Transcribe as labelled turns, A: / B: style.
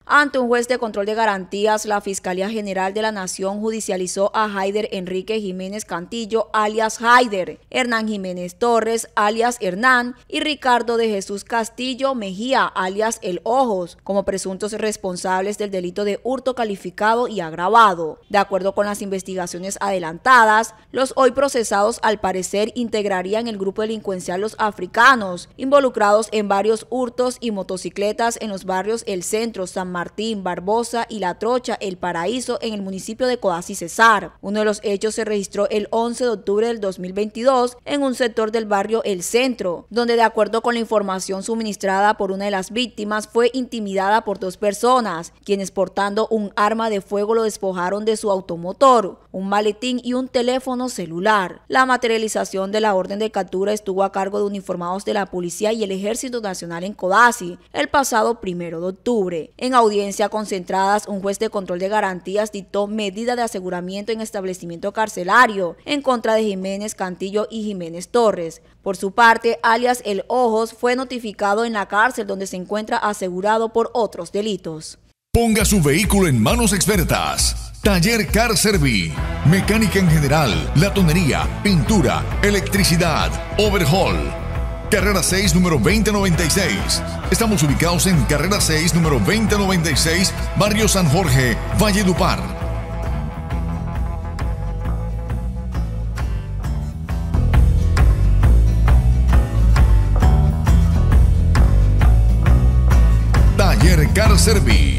A: Ante un juez de control de garantías, la Fiscalía General de la Nación judicializó a Haider Enrique Jiménez Cantillo, alias Haider, Hernán Jiménez Torres, alias Hernán, y Ricardo de Jesús Castillo Mejía, alias El Ojos, como presuntos responsables del delito de hurto calificado y agravado. De acuerdo con las investigaciones adelantadas, los hoy procesados al parecer integrarían el grupo delincuencial Los Africanos, involucrados en varios hurtos y motocicletas en los barrios El Centro, San Martín, Barbosa y La Trocha, El Paraíso, en el municipio de Codazzi, Cesar. Uno de los hechos se registró el 11 de octubre del 2022 en un sector del barrio El Centro, donde de acuerdo con la información suministrada por una de las víctimas, fue intimidada por dos personas, quienes portando un arma de fuego lo despojaron de su automotor, un maletín y un teléfono celular. La materialización de la orden de captura estuvo a cargo de uniformados de la Policía y el Ejército Nacional en Codazzi el pasado 1 de octubre. En audiencia concentradas, un juez de control de garantías dictó medida de aseguramiento en establecimiento carcelario en contra de Jiménez Cantillo y Jiménez Torres. Por su parte, alias El Ojos fue notificado en la cárcel donde se encuentra asegurado por otros delitos.
B: Ponga su vehículo en manos expertas. Taller Car Servi. Mecánica en general, latonería, pintura, electricidad, overhaul. Carrera 6, número 2096. Estamos ubicados en Carrera 6, número 2096, Barrio San Jorge, Valledupar. Taller Car Servi.